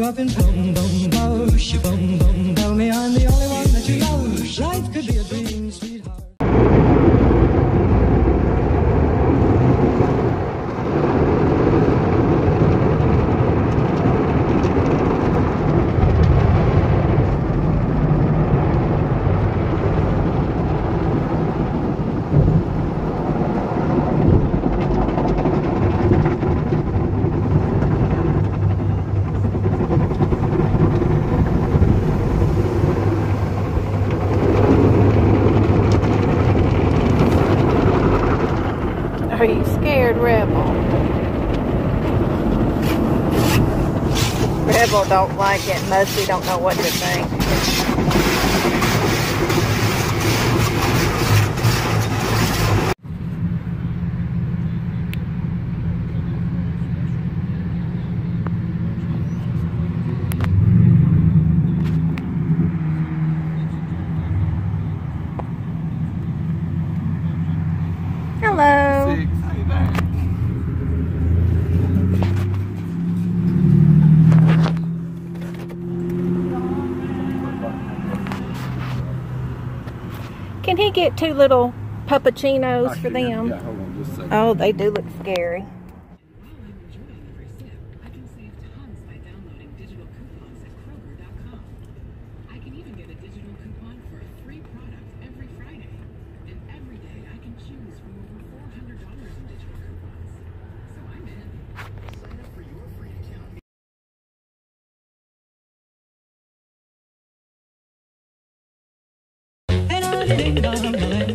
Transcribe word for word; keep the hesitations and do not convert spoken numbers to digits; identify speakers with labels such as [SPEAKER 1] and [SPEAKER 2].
[SPEAKER 1] you up in boom, boom, boom, boom, boom. Tell me I'm the only one that you love. Life could be a dream, sweetheart.
[SPEAKER 2] Are you scared, Rebel? Rebel don't like it. Mosby don't know what to think. Hello.
[SPEAKER 3] Six. How you doing?
[SPEAKER 2] Can he get two little puppuccinos
[SPEAKER 3] I
[SPEAKER 2] for
[SPEAKER 3] can,
[SPEAKER 2] them?
[SPEAKER 3] Yeah, hold on just a second.
[SPEAKER 2] Oh, they do look scary.
[SPEAKER 1] Ding dong,